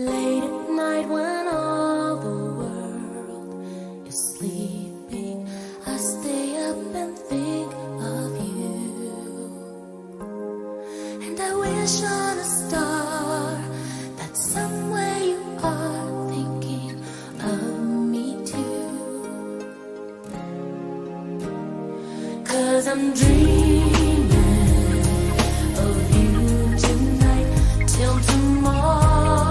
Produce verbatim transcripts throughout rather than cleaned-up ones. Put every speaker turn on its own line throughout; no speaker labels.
Late at night when all the world is sleeping, I stay up and think of you. And I wish on a star that somewhere you are thinking of me too. 'Cause I'm dreaming of you tonight till tomorrow.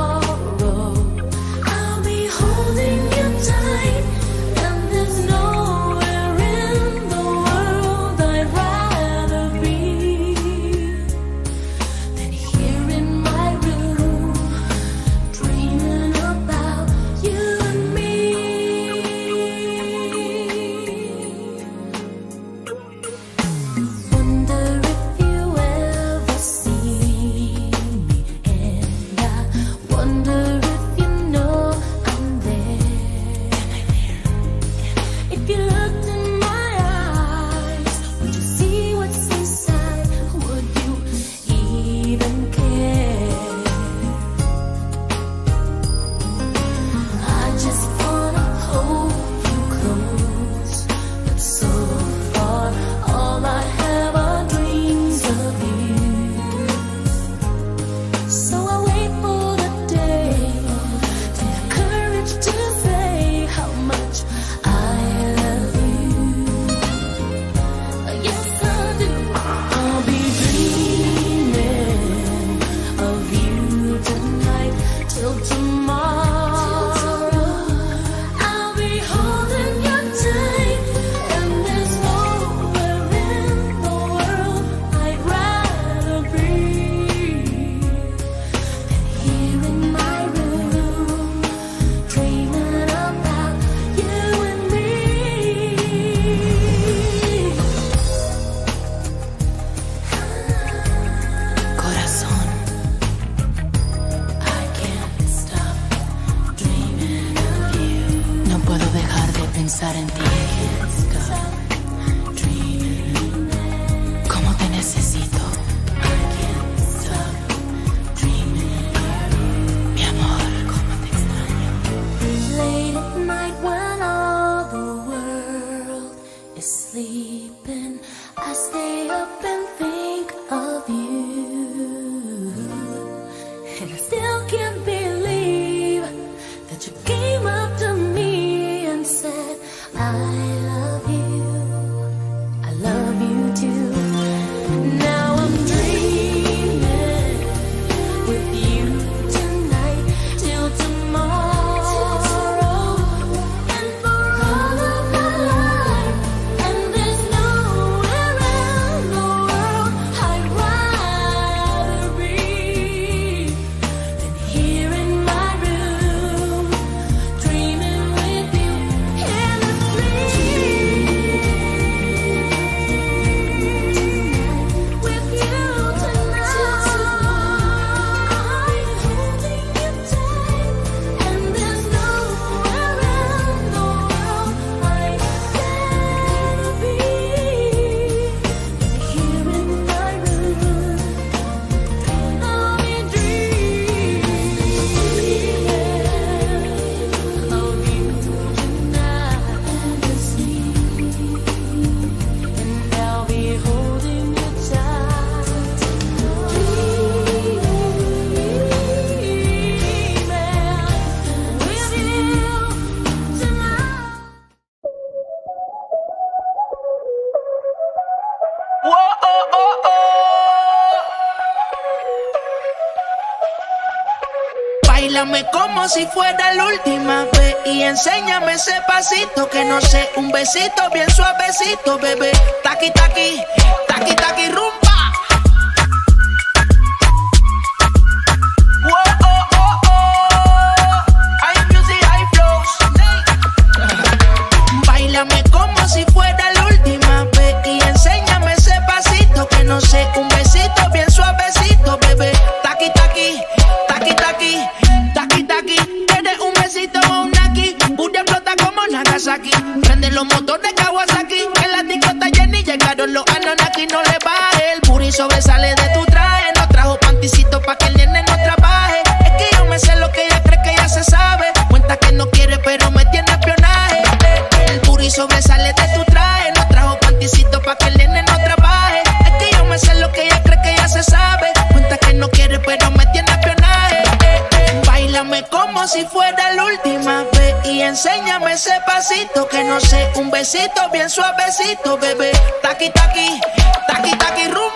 Pensar en ti, cómo te necesito, mi amor, cómo te extraño. Late at night when all the world is sleeping, I stay up and think of you, and I still can't believe that you came up to me and said I love you, I love you too. Now I'm dreaming with you tonight till tomorrow, and for all of my life. And there's nowhere in the world I'd rather be than here in my room, dreaming with you in the sleep. With you tonight, holding you tight, and there's nowhere in the world I'd rather be than here in my room. I'll be dreaming of you tonight and sleep, and I'll be holding you tight, dreaming with you tonight.
Whoa, oh, oh, oh. Báilame como si fuera la última vez y enséñame ese pasito que no sé, un besito bien suavecito, bebé. Taqui, taqui, taqui, taqui, rumba. Whoa, oh, oh, oh. High music, high flows. Báilame como si fuera la última vez y enséñame ese pasito que no sé, un besito bien suavecito, bebé. Taqui, taqui, taqui, taqui, taqui, taqui. ¿Quieres un besito o un aquí? Pura explota como Nagasaki. Prende los motores Kawasaki. En la discota Jenny llegaron los Anunnaki. No le baje el como si fuera la última vez y enséñame ese pasito que no sé, un besito bien suavecito, bebé. Taqui, taqui, taqui, taqui, rumba.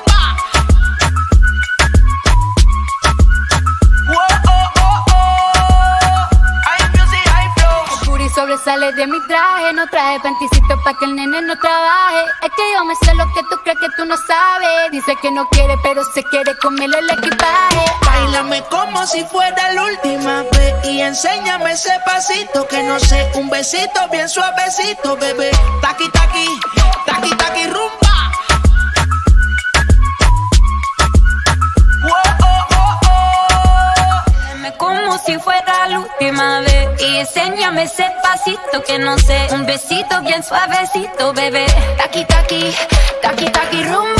Sobresale de mi traje, no traje panticito pa' que el nene no trabaje. Es que yo me sé lo que tú crees que tú no sabes. Dice que no quiere, pero se quiere comerle el equipaje.
Báilame como si fuera la última vez y enséñame ese pasito que no sé, un besito bien suavecito, bebé. Taqui, taqui, taqui, taqui, rumba.
Como si fuera la última vez y enséñame ese pasito que no sé, un besito bien suavecito, bebé. Taqui, taqui, taqui, taqui, rumba.